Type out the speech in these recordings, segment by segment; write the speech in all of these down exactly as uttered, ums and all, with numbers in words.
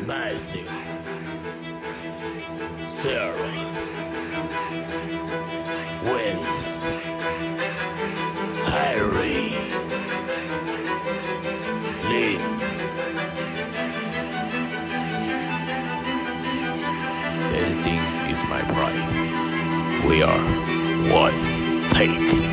Matthew, Sarah, Wins, Harry, Lynn. Dancing is my pride. We are one take.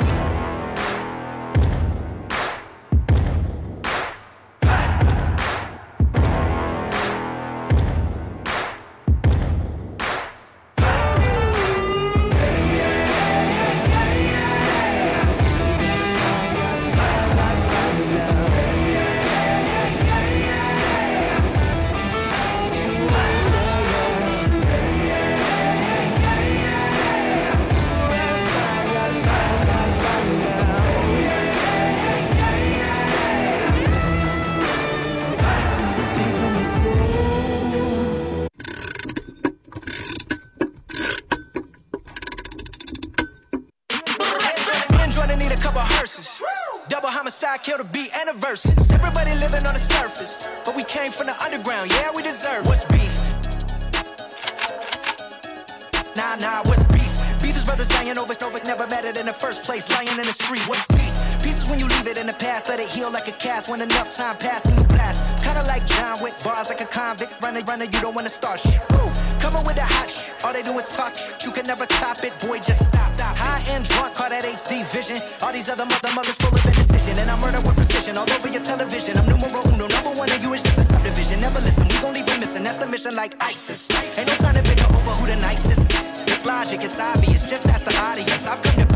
Need a couple hearses. Double homicide, kill the beat and the verses. Everybody living on the surface, but we came from the underground. Yeah, we deserve. What's beef? Nah, nah, what's beef? Beef is brothers lying over, over, never met it in the first place. Lying in the street. What's peace? Peace is when you leave it in the past, let it heal like a cast. When enough time passes and you blast. Kinda like John Wick, bars like a convict. Runner, runner, you don't wanna start shit. Woo! Coming with the hot shit. All they do is talk. You can never top it, boy. Just stop. High and drunk, call that H D vision. All these other mother mothers full of indecision, and I murder with precision all over your television. I'm numero uno, number one, and you is just a subdivision. Never listen, we gon' leave you missing. That's the mission, like ISIS. Ain't no time to pick over who the nicest. It's logic, it's obvious. Just ask the audience. I've come to